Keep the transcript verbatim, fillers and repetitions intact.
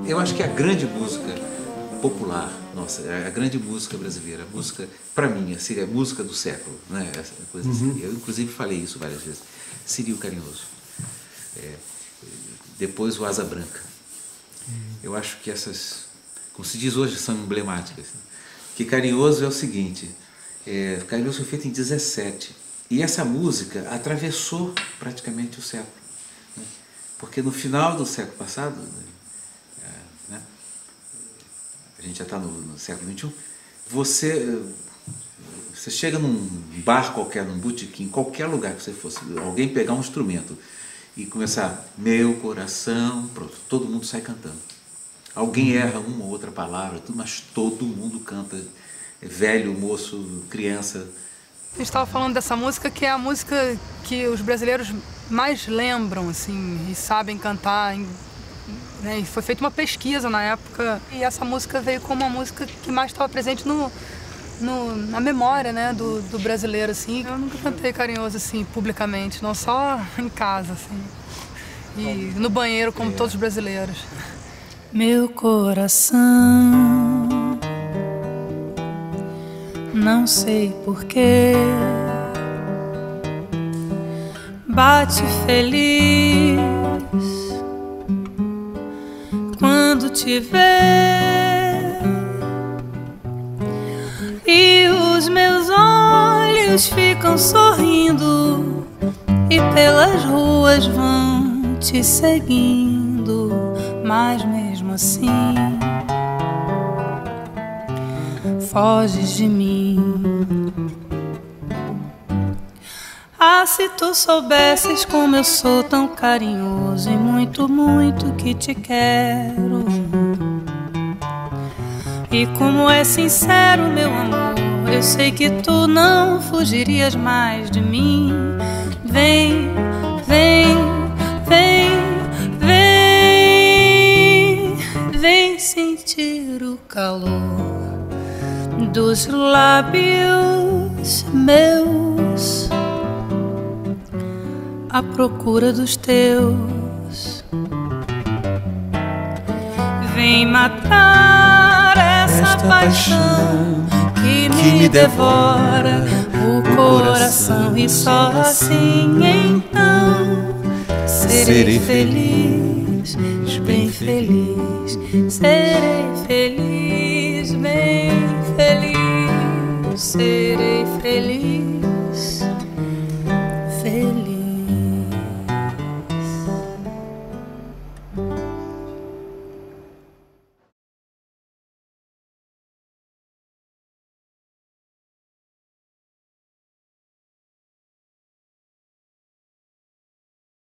Eu acho que a grande música popular, nossa, a grande música brasileira, a música, para mim, seria a música do século, né? Essa coisa assim. Uhum. Eu, inclusive, falei isso várias vezes. Seria o Carinhoso. É, depois o Asa Branca. Uhum. Eu acho que essas, como se diz hoje, são emblemáticas. Que Carinhoso é o seguinte, é, Carinhoso foi feito em dezessete, e essa música atravessou praticamente o século. Né? Porque no final do século passado, né, a gente já está no, no século vinte e um, você, você chega num bar qualquer, num botequim, qualquer lugar que você fosse, alguém pegar um instrumento e começar, meu coração, pronto, todo mundo sai cantando. Alguém erra uma ou outra palavra, mas todo mundo canta, velho, moço, criança. A gente estava falando dessa música, que é a música que os brasileiros mais lembram, assim, e sabem cantar, né? E foi feita uma pesquisa na época, e essa música veio como uma música que mais estava presente no, no, na memória, né, do, do brasileiro, assim. Eu nunca cantei Carinhoso, assim, publicamente, não só em casa, assim, e no banheiro, como é. todos os brasileiros. Meu coração, não sei porquê, bate feliz quando te vê, e os meus olhos ficam sorrindo e pelas ruas vão te seguindo, mas mesmo assim foges de mim. Ah, se tu soubesses como eu sou tão carinhoso e muito, muito que te quero, e como é sincero meu amor, eu sei que tu não fugirias mais de mim. Vem, vem, vem, vem, vem sentir o calor dos lábios meus à procura dos teus. Vem matar essa, essa paixão que me, que me devora o coração, e só assim então serei feliz, bem feliz, serei feliz, bem feliz, serei